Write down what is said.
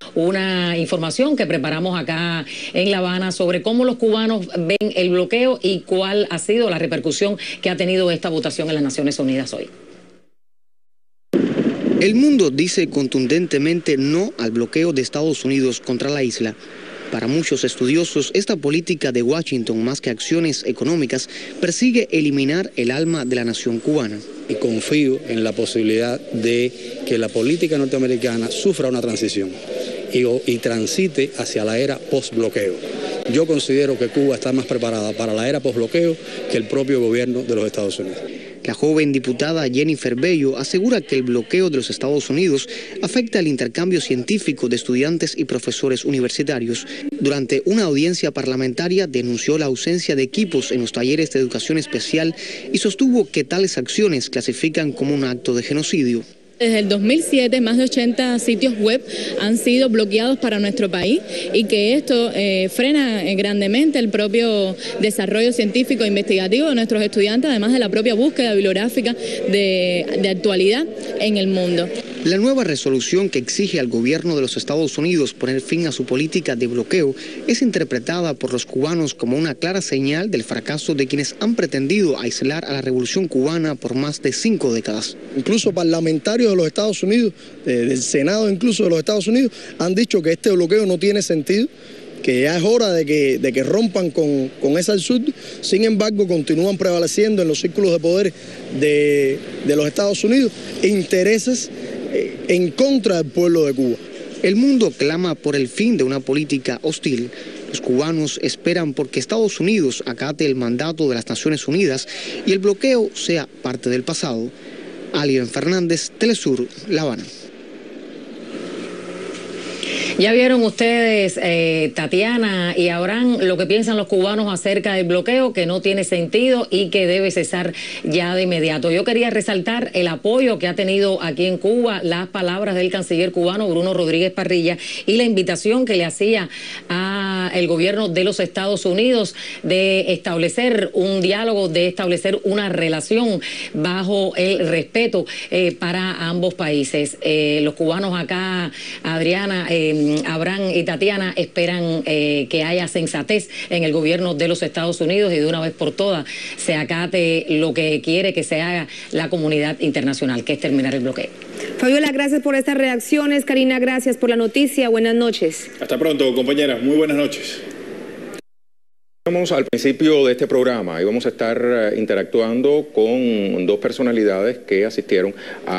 una información que preparamos acá en La Habana sobre cómo los cubanos ven el bloqueo y cuál ha sido la repercusión que ha tenido esta votación en las Naciones Unidas hoy. El mundo dice contundentemente no al bloqueo de Estados Unidos contra la isla. Para muchos estudiosos, esta política de Washington, más que acciones económicas, persigue eliminar el alma de la nación cubana. Y confío en la posibilidad de que la política norteamericana sufra una transición y transite hacia la era post-bloqueo. Yo considero que Cuba está más preparada para la era post-bloqueo que el propio gobierno de los Estados Unidos. La joven diputada Jennifer Bello asegura que el bloqueo de los Estados Unidos afecta el intercambio científico de estudiantes y profesores universitarios. Durante una audiencia parlamentaria denunció la ausencia de equipos en los talleres de educación especial y sostuvo que tales acciones clasifican como un acto de genocidio. Desde el 2007, más de 80 sitios web han sido bloqueados para nuestro país y que esto frena grandemente el propio desarrollo científico e investigativo de nuestros estudiantes, además de la propia búsqueda bibliográfica de actualidad en el mundo. La nueva resolución que exige al gobierno de los Estados Unidos poner fin a su política de bloqueo es interpretada por los cubanos como una clara señal del fracaso de quienes han pretendido aislar a la revolución cubana por más de 5 décadas. Incluso parlamentarios de los Estados Unidos, del Senado incluso de los Estados Unidos, han dicho que este bloqueo no tiene sentido, que ya es hora de que rompan con ese absurdo. Sin embargo, continúan prevaleciendo en los círculos de poder de los Estados Unidos intereses en contra del pueblo de Cuba. El mundo clama por el fin de una política hostil. Los cubanos esperan porque Estados Unidos acate el mandato de las Naciones Unidas y el bloqueo sea parte del pasado. Alien Fernández, Telesur, La Habana. Ya vieron ustedes, Tatiana y Abraham, lo que piensan los cubanos acerca del bloqueo, que no tiene sentido y que debe cesar ya de inmediato. Yo quería resaltar el apoyo que ha tenido aquí en Cuba, las palabras del canciller cubano Bruno Rodríguez Parrilla y la invitación que le hacía al gobierno de los Estados Unidos de establecer un diálogo, de establecer una relación bajo el respeto para ambos países. Los cubanos acá, Adriana, Abraham y Tatiana, esperan que haya sensatez en el gobierno de los Estados Unidos y de una vez por todas se acate lo que quiere que se haga la comunidad internacional, que es terminar el bloqueo. Fabiola, gracias por estas reacciones. Karina, gracias por la noticia. Buenas noches. Hasta pronto, compañeras. Muy buenas noches. Vamos al principio de este programa y vamos a estar interactuando con dos personalidades que asistieron a